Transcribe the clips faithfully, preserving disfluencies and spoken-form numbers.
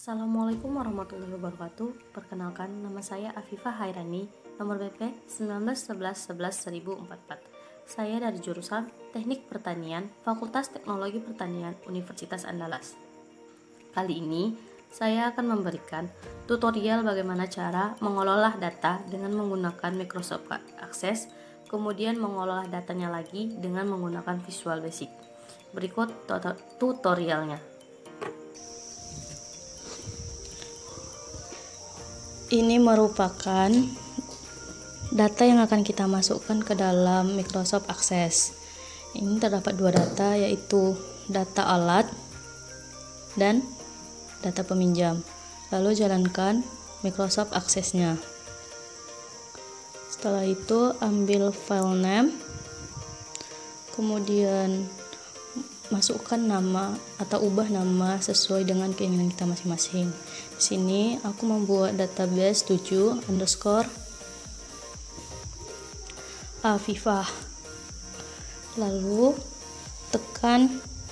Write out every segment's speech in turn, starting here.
Assalamualaikum warahmatullahi wabarakatuh. Perkenalkan, nama saya Afifah Hairani, nomor B P sembilan belas sebelas sebelas seribu empat puluh empat. Saya dari jurusan Teknik Pertanian, Fakultas Teknologi Pertanian, Universitas Andalas. Kali ini, saya akan memberikan tutorial bagaimana cara mengolah data dengan menggunakan Microsoft Access, kemudian mengolah datanya lagi dengan menggunakan Visual Basic. Berikut tutorialnya. Ini merupakan data yang akan kita masukkan ke dalam Microsoft Access. Ini terdapat dua data, yaitu data alat dan data peminjam. Lalu jalankan Microsoft Access-nya. Setelah itu ambil file name, kemudian masukkan nama atau ubah nama sesuai dengan keinginan kita masing-masing. Di sini aku membuat database tujuh underscore Afifah. Lalu tekan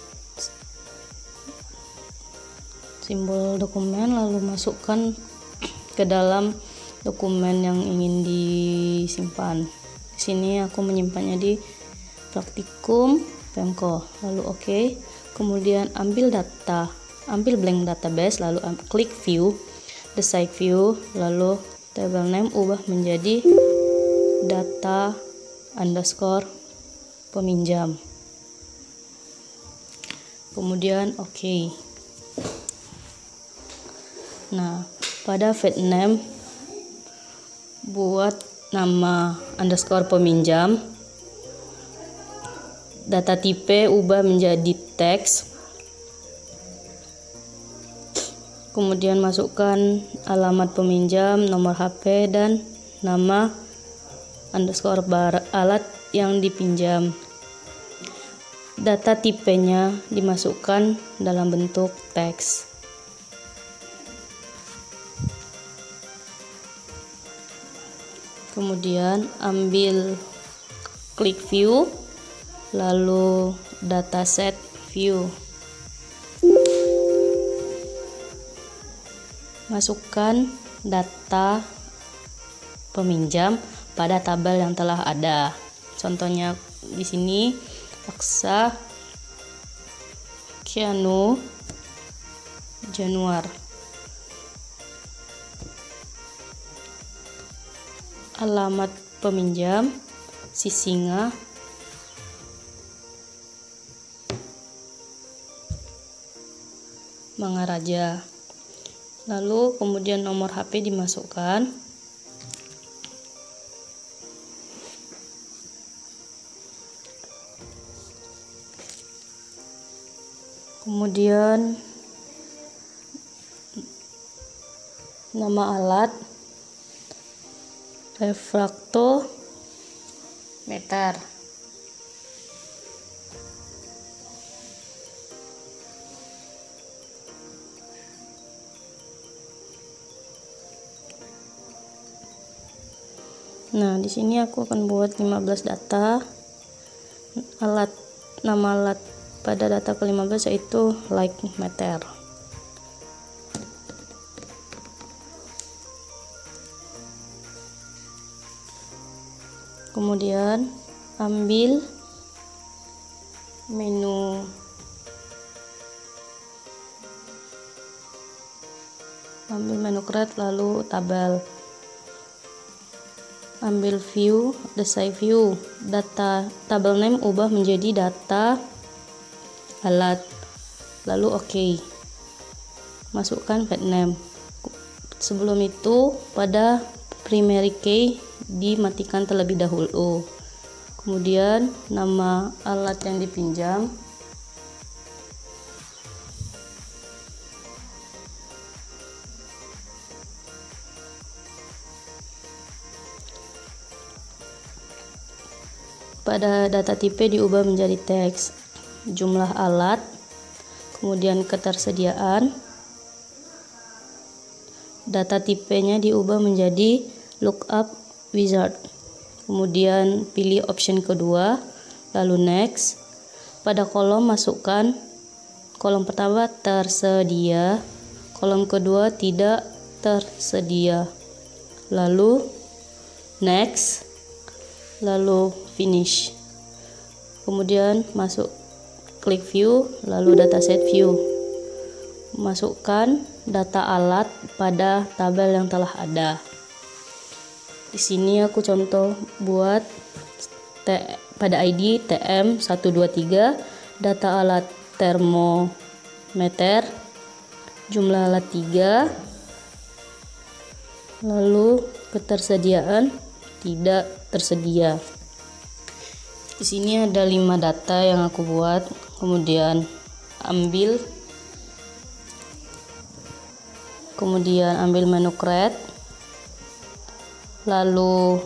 simbol dokumen, lalu masukkan ke dalam dokumen yang ingin disimpan. Di sini aku menyimpannya di praktikum Pemko. Lalu oke, okay. Kemudian ambil data, ambil blank database, lalu klik view, the site view, lalu table name ubah menjadi data underscore peminjam. Kemudian oke. Okay. Nah, pada field name buat nama underscore peminjam. Data tipe ubah menjadi teks. Kemudian masukkan alamat peminjam, nomor H P, dan nama underscore bar alat yang dipinjam. Data tipenya dimasukkan dalam bentuk teks. Kemudian ambil klik view, lalu dataset view. Masukkan data peminjam pada tabel yang telah ada. Contohnya di sini Aksa Kianu Januar. Alamat peminjam Sisinga Mangaraja. Lalu kemudian nomor H P dimasukkan. Kemudian nama alat refraktometer. Nah, di sini aku akan buat lima belas data. Alat nama alat pada data ke lima belas yaitu like meter. Kemudian ambil menu ambil menu create, lalu tabel. Ambil view, the site view, data table name ubah menjadi data alat, lalu oke. Okay. Masukkan field name. Sebelum itu pada primary key dimatikan terlebih dahulu. Kemudian nama alat yang dipinjam. Pada data tipe diubah menjadi teks. Jumlah alat, kemudian ketersediaan. Data tipenya diubah menjadi lookup wizard. Kemudian pilih option kedua, lalu next. Pada kolom masukkan kolom pertama tersedia, kolom kedua tidak tersedia, lalu next, lalu finish. Kemudian masuk klik view, lalu dataset view. Masukkan data alat pada tabel yang telah ada. Di sini aku contoh buat T, pada I D T M satu dua tiga, data alat termometer, jumlah alat tiga, lalu ketersediaan tidak tersedia. Di sini ada lima data yang aku buat. Kemudian ambil kemudian ambil menu create, lalu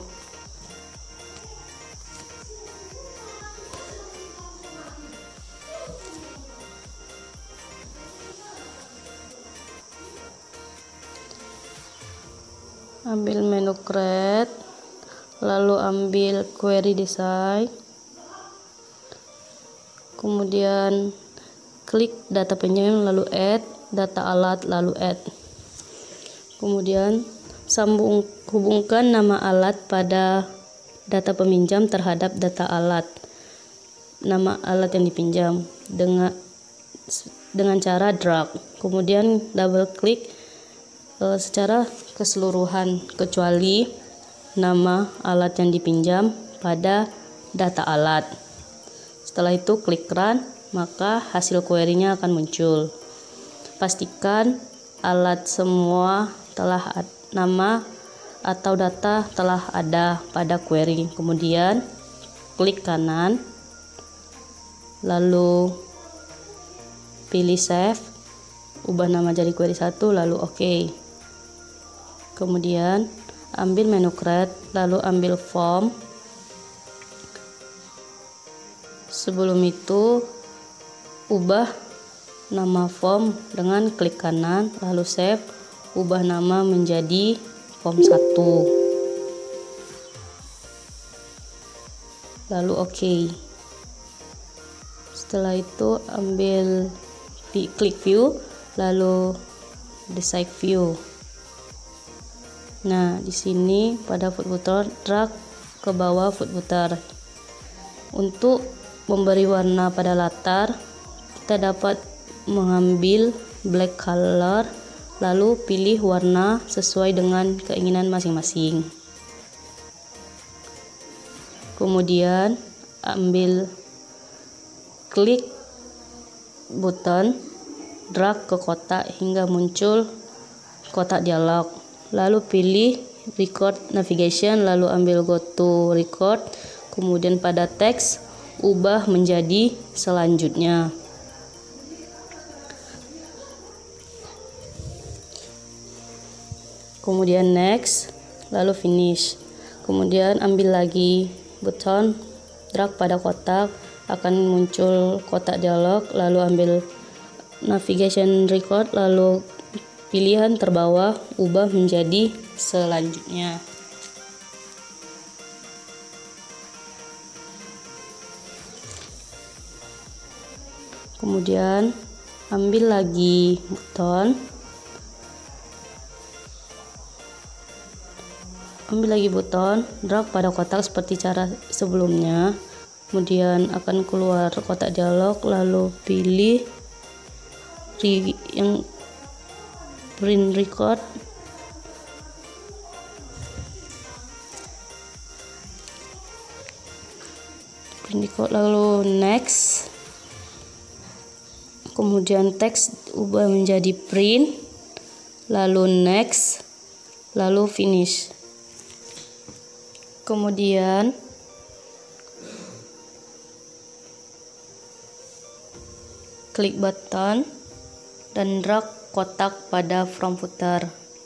ambil menu create, lalu ambil query design, kemudian klik data pinjam, lalu add data alat, lalu add. Kemudian sambung hubungkan nama alat pada data peminjam terhadap data alat, nama alat yang dipinjam dengan dengan cara drag. Kemudian double klik e, secara keseluruhan kecuali nama alat yang dipinjam pada data alat. Setelah itu klik run, maka hasil query-nya akan muncul. Pastikan alat semua telah ada, nama atau data telah ada pada query. Kemudian klik kanan, lalu pilih save, ubah nama jadi query satu, lalu oke. Okay. Kemudian ambil menu create, lalu ambil form. Sebelum itu ubah nama form dengan klik kanan, lalu save, ubah nama menjadi form satu, lalu oke. Okay. Setelah itu ambil klik view, lalu decide view. Nah, di sini pada footer drag ke bawah footer. Untuk memberi warna pada latar, kita dapat mengambil black color, lalu pilih warna sesuai dengan keinginan masing-masing. Kemudian ambil klik button, drag ke kotak hingga muncul kotak dialog. Lalu pilih record navigation, lalu ambil go to record. Kemudian pada teks ubah menjadi selanjutnya. Kemudian next, lalu finish. Kemudian ambil lagi button, drag pada kotak, akan muncul kotak dialog, lalu ambil navigation record, lalu pilihan terbawah ubah menjadi selanjutnya. Kemudian ambil lagi button, ambil lagi button, drag pada kotak seperti cara sebelumnya. Kemudian akan keluar kotak dialog, lalu pilih re, yang print record, print record, lalu next. Kemudian teks ubah menjadi print, lalu next, lalu finish. Kemudian klik button dan drag kotak pada from footer.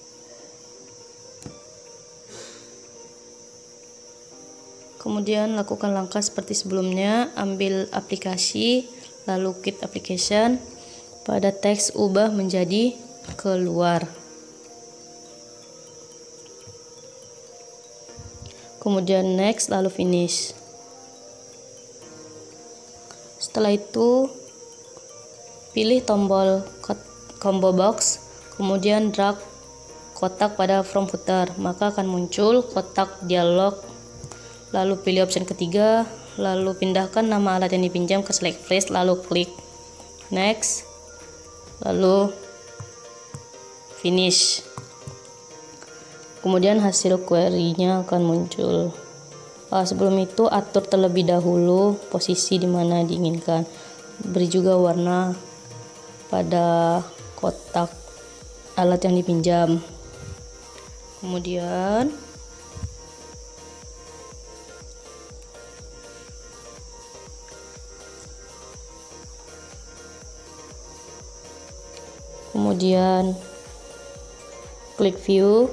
Kemudian lakukan langkah seperti sebelumnya, ambil aplikasi, lalu kit application, pada teks ubah menjadi keluar. Kemudian next, lalu finish. Setelah itu pilih tombol combo box, kemudian drag kotak pada from footer, maka akan muncul kotak dialog. Lalu pilih option ketiga, lalu pindahkan nama alat yang dipinjam ke select phrase, lalu klik next, lalu finish. Kemudian hasil query-nya akan muncul. Uh, sebelum itu atur terlebih dahulu posisi di mana diinginkan. Beri juga warna pada kotak alat yang dipinjam. Kemudian kemudian klik view,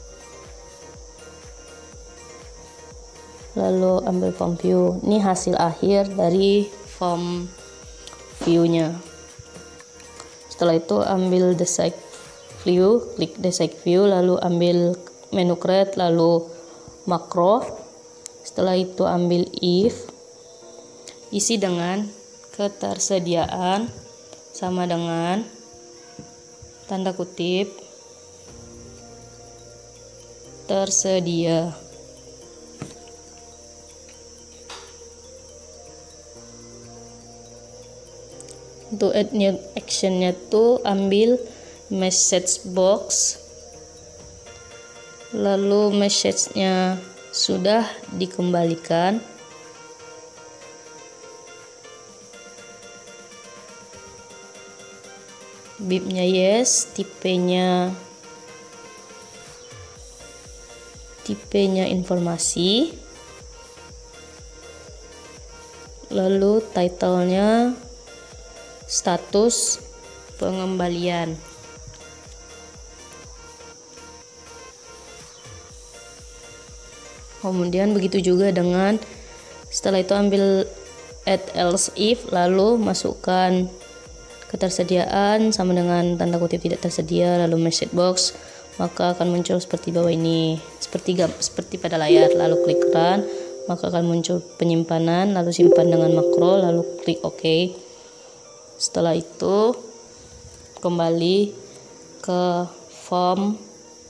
lalu ambil form view. Ini hasil akhir dari form view-nya. Setelah itu ambil decide view, klik decide view, lalu ambil menu create, lalu makro. Setelah itu ambil if, isi dengan ketersediaan sama dengan tanda kutip tersedia. Untuk add new actionnya tuh ambil message box, lalu message-nya sudah dikembalikan, bibnya yes, tipenya tipenya informasi, lalu title-nya status pengembalian. Kemudian begitu juga dengan setelah itu ambil add else if, lalu masukkan ketersediaan sama dengan tanda kutip tidak tersedia, lalu message box, maka akan muncul seperti bawah ini, seperti seperti pada layar. Lalu klik run, maka akan muncul penyimpanan, lalu simpan dengan makro, lalu klik OK. Setelah itu kembali ke form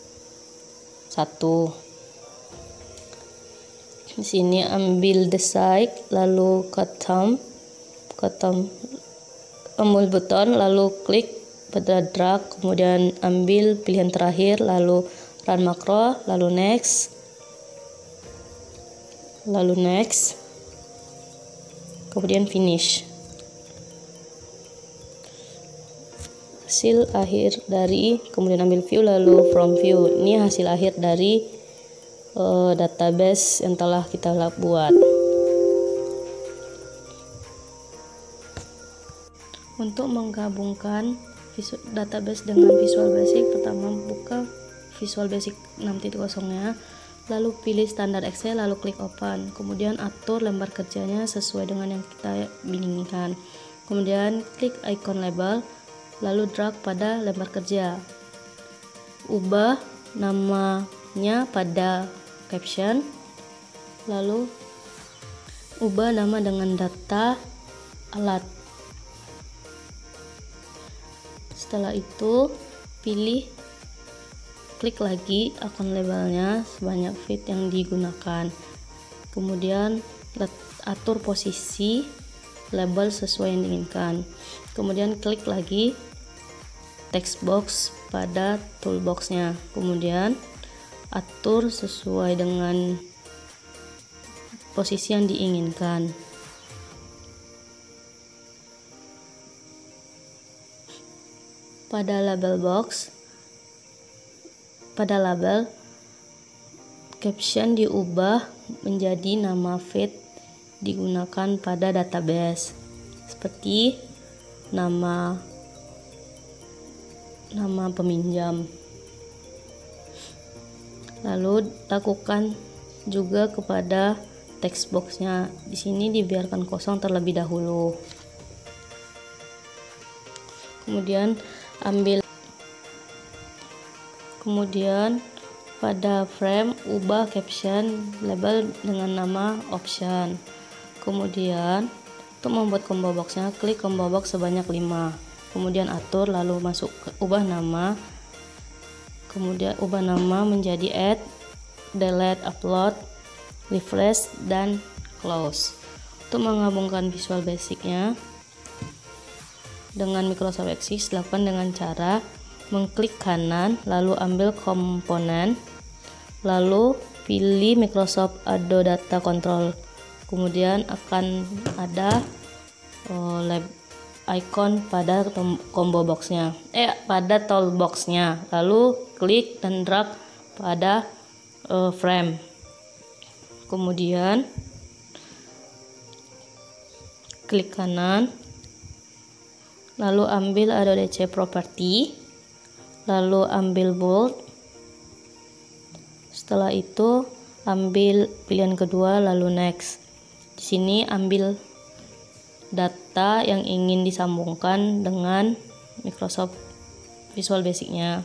satu. Di sini ambil decide, lalu custom, custom ambil button, lalu klik pada drag, kemudian ambil pilihan terakhir, lalu run makro, lalu next, lalu next, kemudian finish. Hasil akhir dari, kemudian ambil view, lalu from view. Ini hasil akhir dari uh, database yang telah kita buat. Untuk menggabungkan database dengan Visual Basic, pertama buka Visual Basic enam titik nol-nya, lalu pilih standar Excel, lalu klik open. Kemudian atur lembar kerjanya sesuai dengan yang kita inginkan. Kemudian klik icon label, lalu drag pada lembar kerja. Ubah namanya pada caption, lalu ubah nama dengan data alat. Setelah itu pilih, klik lagi akun labelnya sebanyak feet yang digunakan. Kemudian atur posisi label sesuai yang diinginkan. Kemudian klik lagi text box pada toolboxnya. Kemudian atur sesuai dengan posisi yang diinginkan. Pada label box, pada label caption diubah menjadi nama feed digunakan pada database, seperti nama nama peminjam. Lalu lakukan juga kepada text boxnya. Di sini dibiarkan kosong terlebih dahulu. Kemudian ambil kemudian pada frame ubah caption label dengan nama option. Kemudian untuk membuat combo boxnya, klik combo box sebanyak lima. Kemudian atur, lalu masuk ke, ubah nama kemudian ubah nama menjadi add, delete, upload, refresh, dan close. Untuk menggabungkan Visual Basic-nya dengan Microsoft Access, lakukan dengan cara mengklik kanan, lalu ambil komponen, lalu pilih Microsoft Adobe Data Control. Kemudian akan ada oh, lab icon pada combo boxnya, eh pada toolboxnya. Lalu klik dan drag pada uh, frame. Kemudian klik kanan, lalu ambil Adobe D C Property, lalu ambil bold. Setelah itu ambil pilihan kedua, lalu next. Di sini ambil data yang ingin disambungkan dengan Microsoft Visual Basic-nya.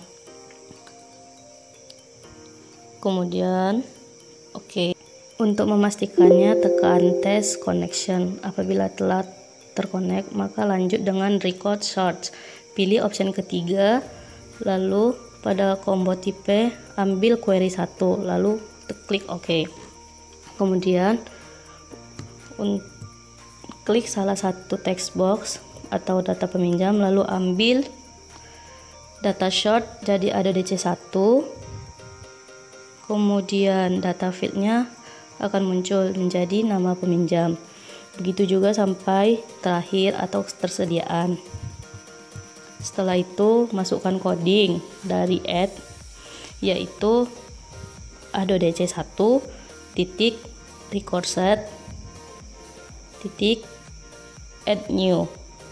Kemudian oke. Okay. Untuk memastikannya, tekan test connection. Apabila telah terkonek, maka lanjut dengan record search. Pilih opsi ketiga, lalu pada combo tipe ambil query satu, lalu klik OK. Kemudian klik salah satu text box atau data peminjam, lalu ambil data short jadi ada D C satu. Kemudian data fieldnya akan muncul menjadi nama peminjam. Begitu juga sampai terakhir atau tersediaan. Setelah itu masukkan coding dari add, yaitu Adobe D C satu titik record set titik add new,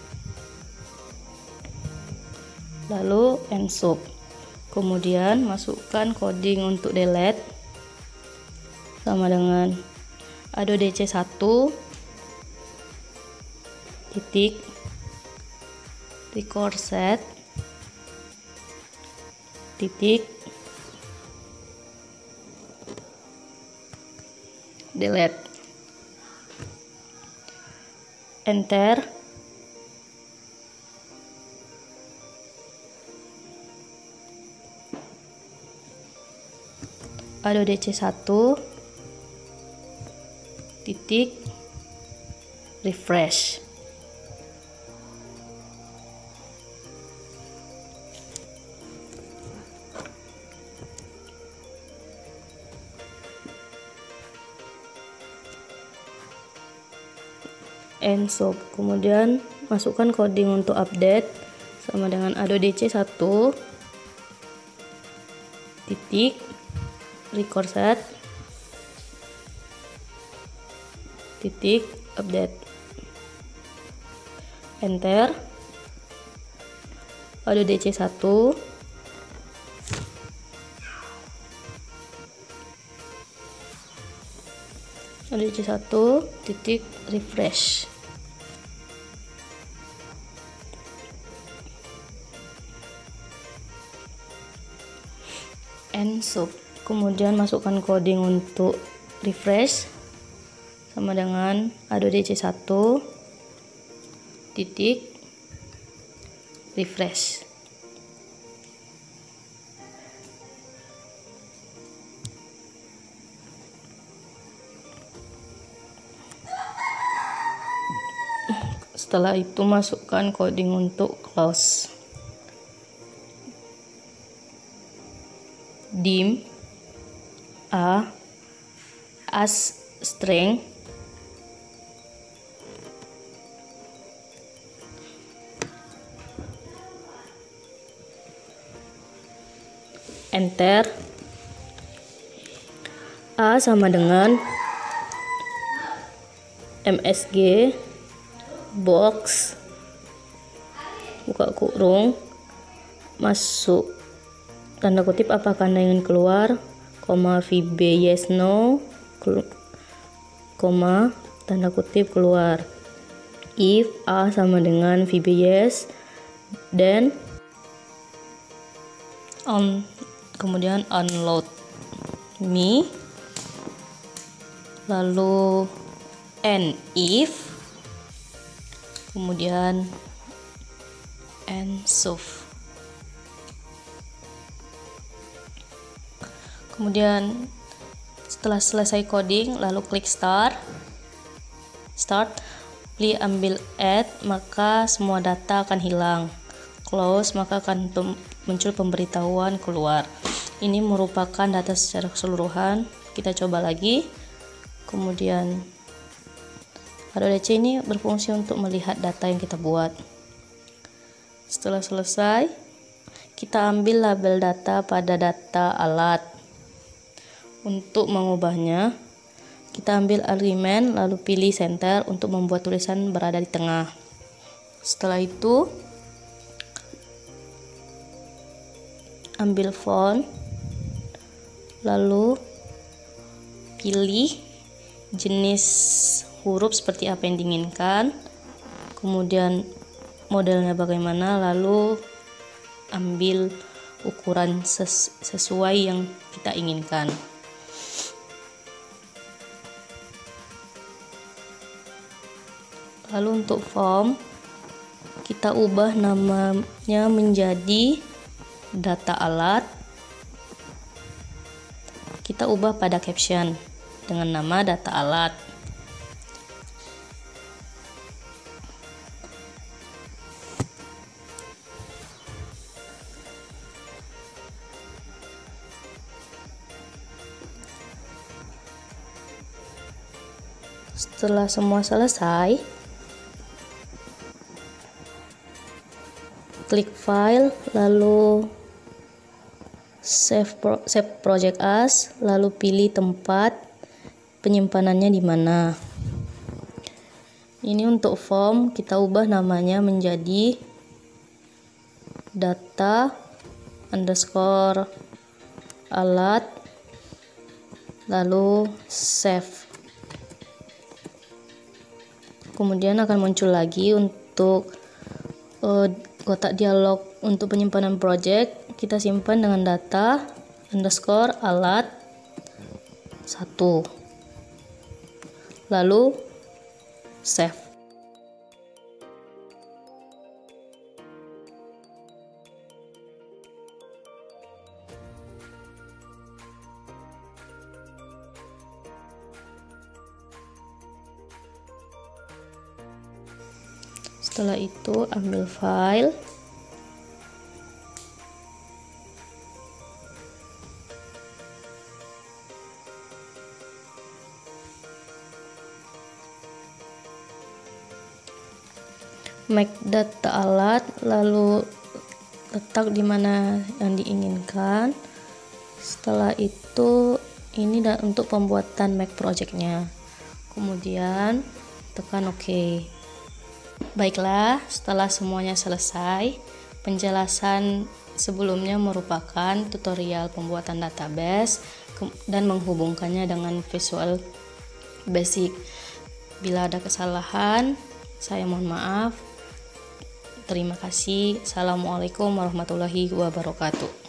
lalu end sub. Kemudian masukkan coding untuk delete sama dengan Adobe D C satu titik record set titik delete, enter. Adobe D C satu titik refresh. End sub. Kemudian masukkan coding untuk update sama dengan Adobe D C satu titik record set titik update, enter. Adobe D C satu Adobe D C satu titik refresh. End sub. Kemudian masukkan coding untuk refresh sama dengan Adobe D C satu titik refresh. Setelah itu masukkan coding untuk close. Dim a as string enter. A sama dengan msg box buka kurung masuk tanda kutip apakah Anda ingin keluar, koma vb yes no, koma tanda kutip keluar. If A sama dengan vb yes, then on, kemudian unload me, lalu and if, kemudian and sub. Kemudian setelah selesai coding, lalu klik start. Start, pilih ambil add, maka semua data akan hilang. Close, maka akan pem muncul pemberitahuan keluar. Ini merupakan data secara keseluruhan. Kita coba lagi. Kemudian Hado D C ini berfungsi untuk melihat data yang kita buat. Setelah selesai, kita ambil label data pada data alat. Untuk mengubahnya, kita ambil argumen lalu pilih center untuk membuat tulisan berada di tengah. Setelah itu, ambil font, lalu pilih jenis huruf seperti apa yang diinginkan, kemudian modelnya bagaimana, lalu ambil ukuran ses sesuai yang kita inginkan. Lalu untuk form, kita ubah namanya menjadi data alat. Kita ubah pada caption dengan nama data alat. Setelah semua selesai, klik file, lalu save, pro, save project as, lalu pilih tempat penyimpanannya di mana. Ini untuk form, kita ubah namanya menjadi data underscore alat, lalu save. Kemudian akan muncul lagi untuk uh, kotak dialog untuk penyimpanan project. Kita simpan dengan data underscore alat satu, lalu save. Setelah itu ambil file, make data alat, lalu letak di mana yang diinginkan. Setelah itu ini untuk pembuatan make projectnya. Kemudian tekan OK. Baiklah, setelah semuanya selesai, penjelasan sebelumnya merupakan tutorial pembuatan database dan menghubungkannya dengan Visual Basic. Bila ada kesalahan, saya mohon maaf. Terima kasih. Assalamualaikum warahmatullahi wabarakatuh.